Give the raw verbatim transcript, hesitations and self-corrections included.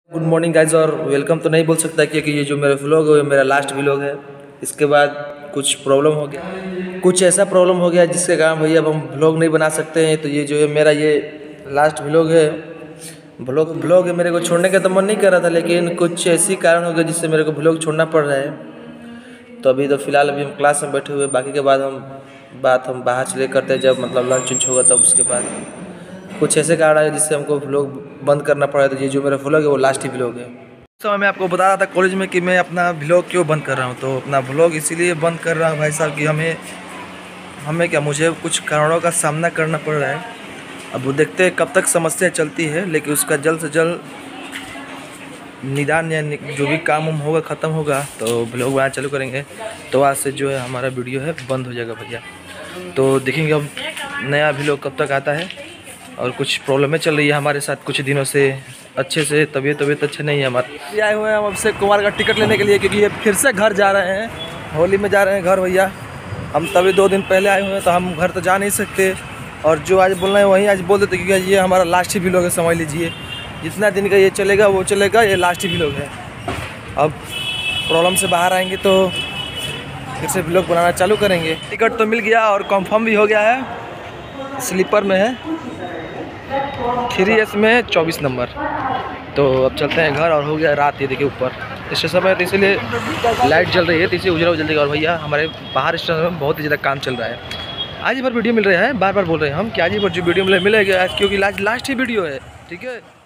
Good morning guys, और welcome तो नहीं बोल सकता क्योंकि ये जो मेरा व्लॉग है मेरा लास्ट व्लॉग है। इसके बाद कुछ प्रॉब्लम हो गया, कुछ ऐसा प्रॉब्लम हो गया जिसके कारण भैया अब हम व्लॉग नहीं बना सकते हैं। तो ये जो है मेरा ये लास्ट व्लॉग है। व्लॉग व्लॉग है, मेरे को छोड़ने का तो मन नहीं कर रहा था, लेकिन कुछ ऐसी कारण हो गया जिससे मेरे को व्लॉग छोड़ना पड़ रहा है। तो अभी तो फिलहाल अभी हम क्लास में बैठे हुए, बाकी के बाद हम बात हम बाहर चले करते हैं, जब मतलब लंच उंच होगा तब उसके बाद कुछ ऐसे कारण है जिससे हमको व्लॉग बंद करना पड़ा। तो ये जो मेरा व्लॉग है वो लास्ट ही व्लॉग है। उस समय मैं आपको बता रहा था कॉलेज में कि मैं अपना व्लॉग क्यों बंद कर रहा हूँ। तो अपना व्लॉग इसीलिए बंद कर रहा हूँ भाई साहब कि हमें हमें क्या मुझे कुछ कारणों का सामना करना पड़ रहा है। अब वो देखते हैं कब तक समस्या चलती है, लेकिन उसका जल्द से जल्द निदान या जो भी काम हम होगा ख़त्म होगा तो व्लॉग बनाना चालू करेंगे। तो आज से जो है हमारा वीडियो है बंद हो जाएगा भैया। तो देखेंगे अब नया व्लॉग कब तक आता है। और कुछ प्रॉब्लमें चल रही है हमारे साथ कुछ दिनों से, अच्छे से तबीयत तबीयत अच्छे नहीं है हमारे। आए हुए हैं हम अभिषेक कुमार का टिकट लेने के लिए, क्योंकि ये फिर से घर जा रहे हैं, होली में जा रहे हैं घर भैया। हम तभी दो दिन पहले आए हुए हैं तो हम घर तो जा नहीं सकते, और जो आज बोलना है वहीं आज बोल देते, क्योंकि ये हमारा लास्ट ही व्लॉग है। समझ लीजिए जितना दिन का ये चलेगा वो चलेगा, ये लास्ट ही व्लॉग है। अब प्रॉब्लम से बाहर आएंगे तो फिर से व्लॉग बनाना चालू करेंगे। टिकट तो मिल गया और कंफर्म भी हो गया है, स्लीपर में है, थ्री एस में चौबीस नंबर। तो अब चलते हैं घर, और हो गया रात। ये देखिए ऊपर स्टेशन में, तो इसीलिए लाइट जल रही है, तो इसे उजला जल्दी। और भैया हमारे बाहर स्टेशन में बहुत ही ज़्यादा काम चल रहा है। आज ही पर वीडियो मिल रहा है, बार बार बोल रहे हैं हम कि आज ही पर जो वीडियो मिलेगा, क्योंकि लास्ट लास्ट ही वीडियो है, ठीक है।